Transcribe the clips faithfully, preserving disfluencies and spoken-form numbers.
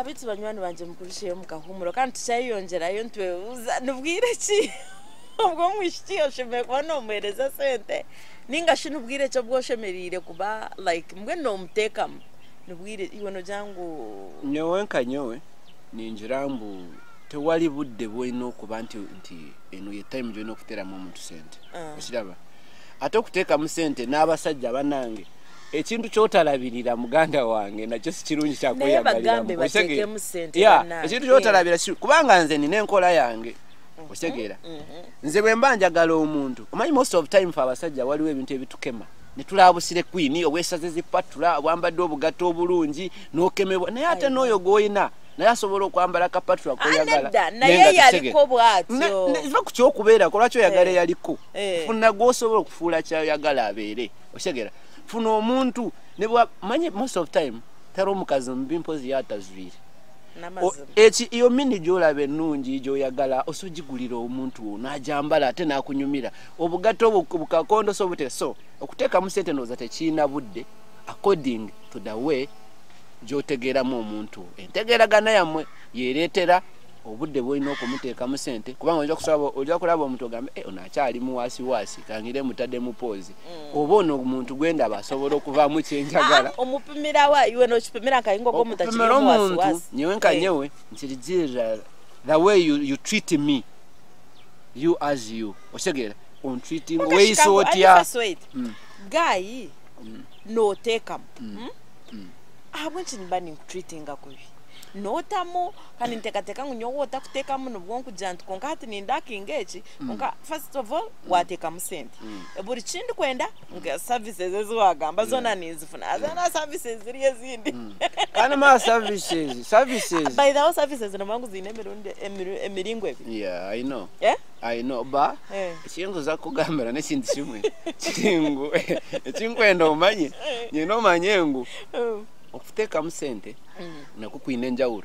abitsi banywani banje mukurishiye mukahumuro kandi cyayiyongerayo ntwe uza nubwire ki ubwo mwishitiyo sheme kwa no mwereza sente ninga shinu bwire cyo bwoshemerire kuba like mbwe no muteka nubwire iwono jangu nyowe nkanyowe ninjirambu tewali budde bwino kuba nti nti eno ye time joino kutera mu muntu sente okiraba ate okuteeka mu sente n'abasajja banange ekintu kyotalabirira muganda wange nakyo sikirungi kyakweyagaliira mu sente ya ekintu kyotalabira kubanga nze nina enkola yange osegeera nze bwe mba njagala omuntu omanyi most of time fa abasajja waliwo ebintu ebitukema netulabusire kwini obwesaze zipatula wambadde obugato obulungi n'okemebwa naye ate n'oyo goyina naye asobola okwambala kapatula koyagala naye yaliko bwatyo nva ku kyokubeera ko lwaki oyagala yaliko funa gwosobola okufuula kyayagala abeere osegeera funa omuntu ne manyi most of time tari omukazi mubi mpozi yatazwire eki iyo mini gyolabe ennungi gyoyagala osogigulira omuntu n'ajambala ate n'akunyumira obugato bukakondo so bute so okuteeka mu sente nooza tekiina budde according to the way gyotegeeramu omuntu entegeeragana yammwe yereetera obudde bwolina okumuteeka mu sente kubanga ojja kusaba ojja kulaba omuntu ogambe eh ono akyali mu waasi waasi kangire mutadde mu poozi oba ono omuntu gwendaba asobola okuvaamu kyenjagala omupimira wa iwe n'okipimira akayingo k'omuntu akiri mu waasi waasi nyewe nkanyewe nkirigirira the way you, you treat me you as you osegeera on treating way so tia guy no take am abo nchimbani treating akubi notamu kandi ntekateka ngunyowota kuteka muno bwonku jantu konka hati nindaki ngechi konka first of all wateka musente buri kindi kwenda nga services ezwagamba zona nizifuna azana services ziri ezindi kana ma services services by the way services no mangu zine mirundi emiringo ebi yeah I know yeah I know ba chingo za kugambira ne kintu kimwe chingo chinkwenda omanye nyino manyengu okuteka musente nakukwine enjawulo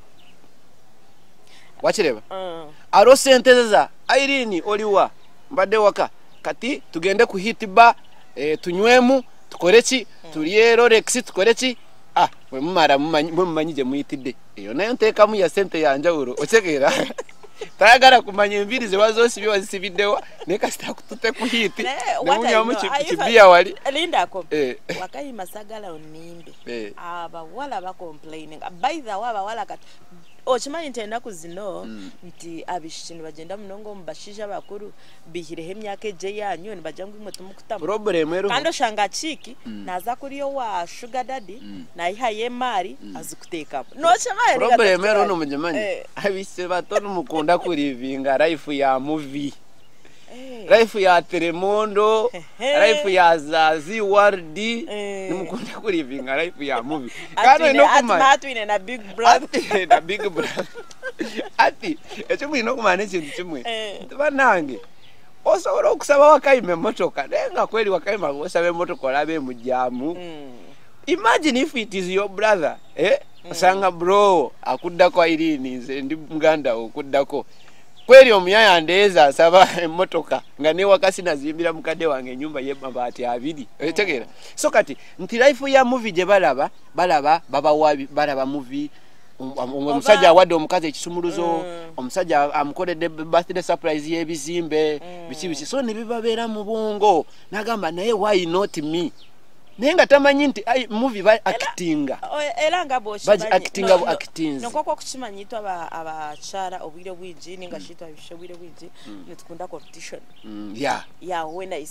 wakireba aro sente za Iryn oliwa mbadde waka kati tugende ku hit bar eh, tunywemu tukoreki tuliye Rolex tukoreki ah mwe mumara mumanyije muyitidde eyo nayo nteka mu ya sente ya njawulo ochekeera tayagala kumanya enviri ze wazosibye wazisibiddewa ne kasita kutute ku hit ne munyamu kibia wali linda ko Wakayima sagala onimbe aba wala ba complaining by the way wala kat ochimanyi ntenda kuzino nti abishini bagenda munongo mbashija bakuru bihirehe myaka je yanyu ne bajangu imwe tumukutama problem ero kando shanga chiki naza kuriyo wa sugar daddy na iha ye mari azikuteka no chimanyi problem ero no mujemanyi abise batono mukunda kurivinga life ya movie life ya Telemondo life ya Zazi Wardi nimukunda kurivinga life ya movie kano inokuma atu ine na big brother na big brother ati echo inokuma ne kintu kimwe banange osobola okusaba Wakayima motoka nenga kweli Wakayima osabe motoka labe mujamu imagine if it is your brother eh sanga bro akuddako Iryn nze ndi muganda okuddako kweli omuyaya ndeza saba emotoka nga ne wakasi nazimbira mukadde wange nyumba ye mabati abiri etegera so kati nti life ya movie je balaba balaba baba wabi balaba movie omusajja awadde omukazi ekisumuluzo omusajja amukoledde birthday surprise y'ebizimbe biki biki so ne bibabeera mu bongo nagamba naye why not me nenga tamanyi nti movie ba actinga elanga boshi baji actinga bo actings nko kwa kuchimanyitwa aba abakyala obwire bwiji ninga shitwa bishobwire bwiji netukunda competition yeah yeah when I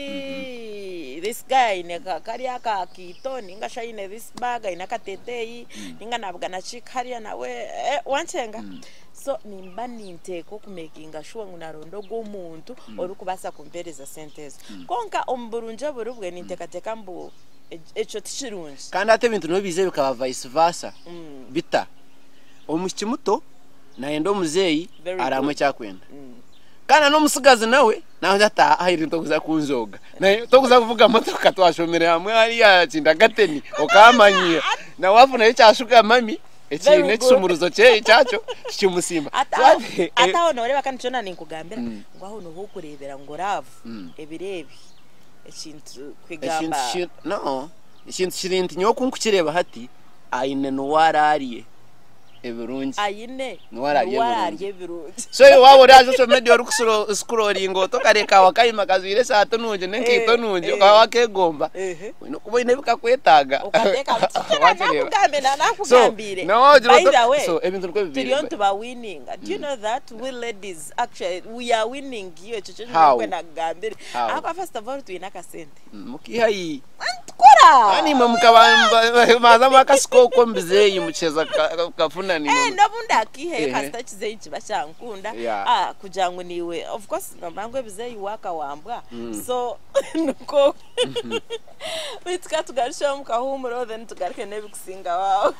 see this guy neka kari aka kito ninga shine this bag ina katetei ninga nabwa na chikaria nawe wanchenga so nimba ninteko kumakinga sure ngunarondo gomuntu orukubasa kumpereza sentence konka omburunje burubwe nintekateka mbu echo tishirunji kandi ate bintu no bize bikaba vice versa bita omushiki muto naenda omuzeyi aramwe kyakwenda kana no musigazi nawe nawe ata Iryn tokuza kunzoga naye tokuza kuvuga motoka twashomere hamwe ali ya chindagateni okamanyira na wafu naye cyashuka mami ekine kisumuruzo cye cyacho kimusimba ata onore bakanchona ninkugambira ngo aho no hokurebera ngo ravu ebirebi ekintu kwigamba no ekintu kirinti nyokunkukireba hati aine no warariye ebirungi ayine wararye ebirungi so wabo rya social media uri kusuro scrolling otokareka Wakayima kazwire saa tunuje nenkito nuje kwa wakegomba no kuboine bikakwetaga ukateka nakugambe na nakugambire no by the way so ebintu ko bibiri turiyo tuba winning do you know that we ladies actually we are winning hiyo chocho nyakwe nagambire ako first of all tuina kasente mukihayi kora ani mamukabamba maza makasiko ko mbizeyi mucheza kafuna ni eh ndabunda kihe kastachize ichi bachankunda ah kujangu niwe of course nombango bizeyi waka wambwa so nuko bitka tugarisha mukahumuro then tugarike nebikusinga wao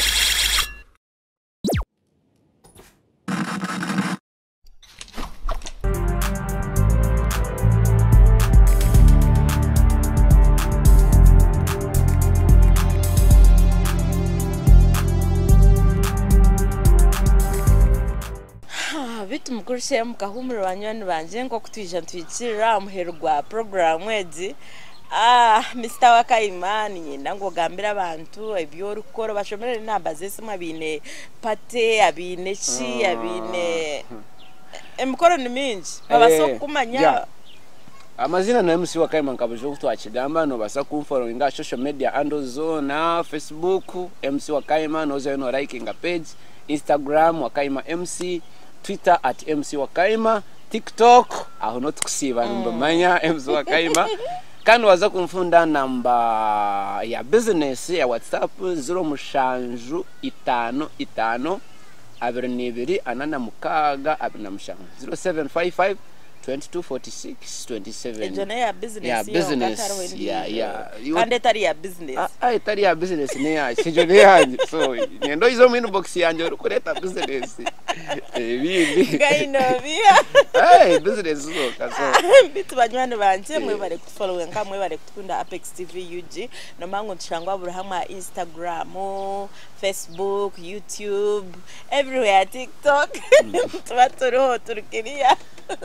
bitu mukurishe mukahumuro banyoni banje ngo kutwija ntwikira muherwa program edi ah Mister Wakayima nyenda ngo gambira abantu ebyo rukoro bashomere nambaze simwe bine pate abine chi abine emukoro ni minji babaso kumanya amazina na M C Wakayima nkabujo kutwakigamba no basa kumfollow nga social media handles na Facebook M C Wakayima nozo no liking page Instagram Wakayima M C Twitter at M C Wakayima TikTok aho no tukusiba ndo manya M C Wakayima kandi waza kumfunda namba ya business ya WhatsApp zero mushanju itano itano abiri nibiri anana mukaga abiri na mushanju zero seven five five twenty-two forty-six twenty-seven ejone ya business ya business ya ya kandi tari ya business ah tari ya business ne ya sejone yanje so nendo izo mu inbox yanje urukureta business eh bindi gaino bia eh business zo kaso bitu banywane banje mwe bare kufollow nka mwe bare kukunda Apex T V U G no mango nshangwa Abrahama Instagram Facebook YouTube everywhere TikTok tubatoro turukiria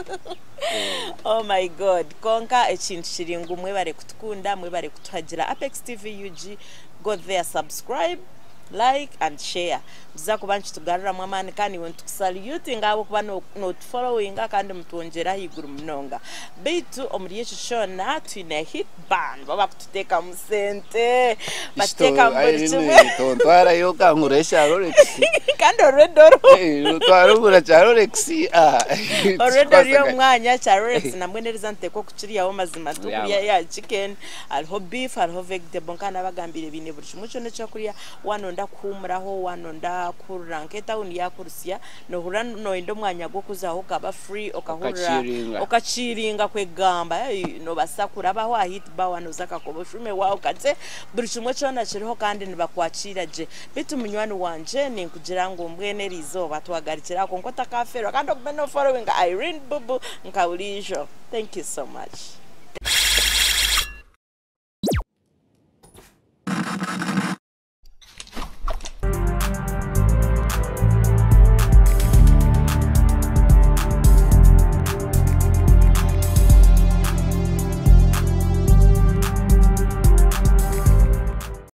oh my god konka echintu chiringu mwe bare kutukunda mwe bare kutwagira Apex T V U G go there subscribe like and share biza kubanchi tugarura mwamani kandi wentu salute ngabo kuba no not following kandi mutongera higuru mnonga bitu omuri yecho shona twine hit band baba kututeka musente bateka muri chumwe tontwara yo kanguresha Rolex kandi redoro eh twara bura cha Rolex ah redoro yo mwanya cha Rolex na mwenereza nteko kuchiriya wo mazima tukuriya ya chicken alho beef alho vegetable kana bagambire bine buri muco neco kuriya wanonda kumuraho wanonda kuranketa undi yakurusiya no hura no indo mwanya go kuzaho kaba free okahura okachiringa kwegamba no basakura baho ahit bawano zaka koboshume wao katse buri kimwe cyona kiriho kandi nibakwakira je bitu munywani wanje ni kugira ngo mbwene rizo batwagarikira ko nkota kafero kandi okubeno following Iryn Bubu nkaulijo. Thank you so much.